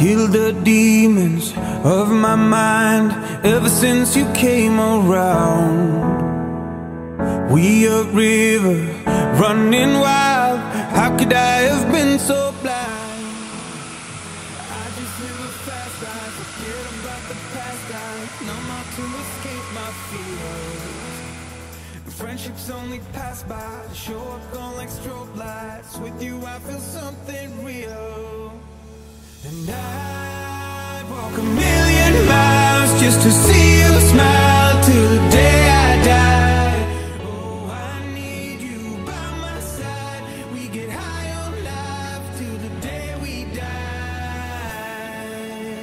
killed the demons of my mind ever since you came around. We a river running wild, how could I have been so blind? I just live a fast life, forget about the past. I numb out to escape my fears. Friendships only pass by, show up on like strobe lights. With you I feel something real. And I'd walk a million miles just to see you smile till the day I die. Oh, I need you by my side. We get high on life till the day we die.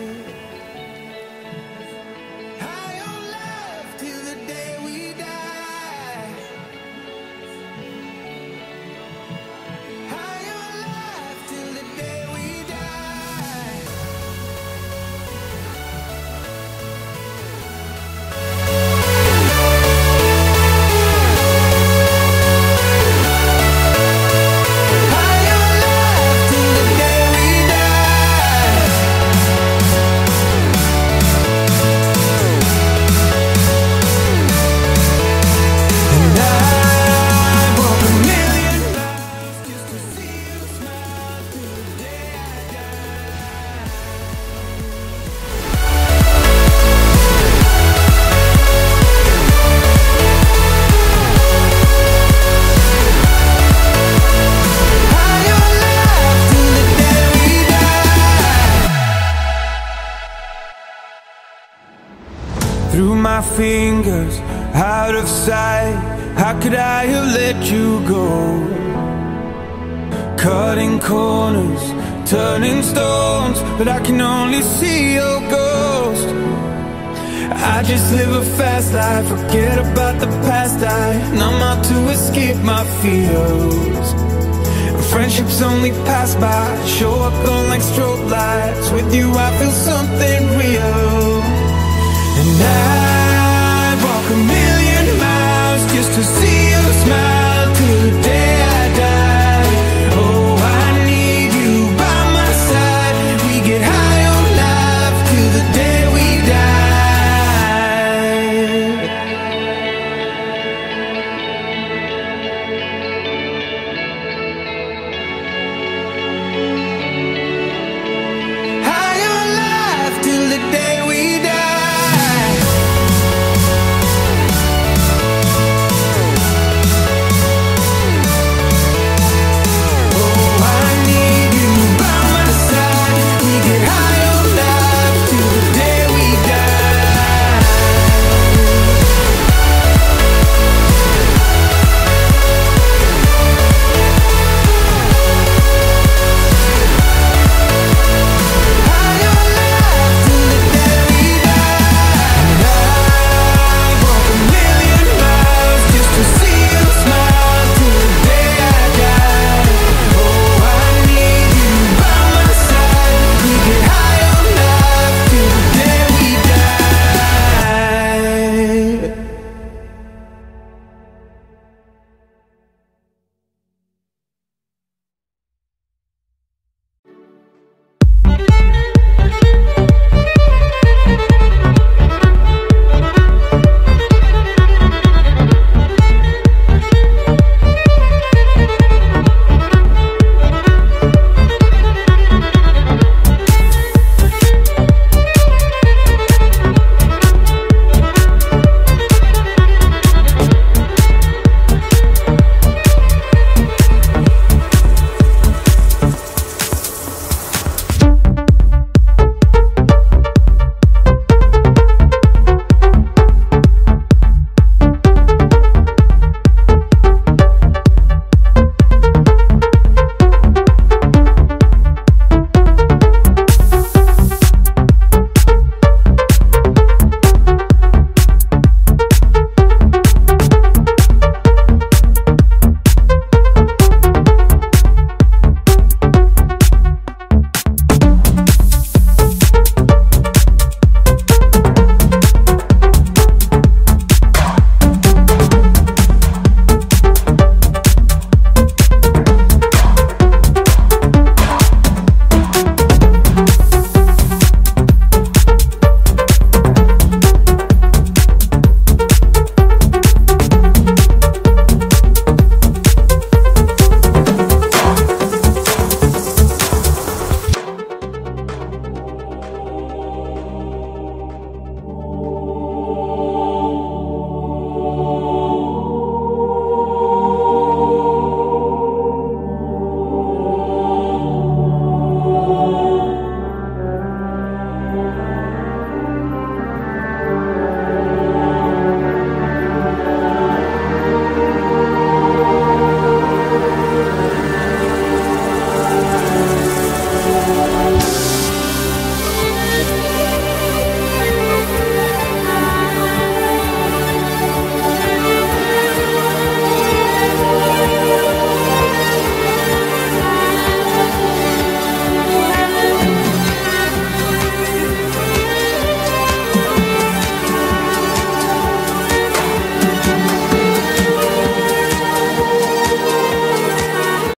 High on life till the day we die. High on life till the day we die. Through my fingers, out of sight, how could I have let you go? Cutting corners, turning stones, but I can only see your ghost. I just live a fast life, forget about the past. I numb out to escape my fears. Friendships only pass by, show up on like strobe lights. With you I feel something real. And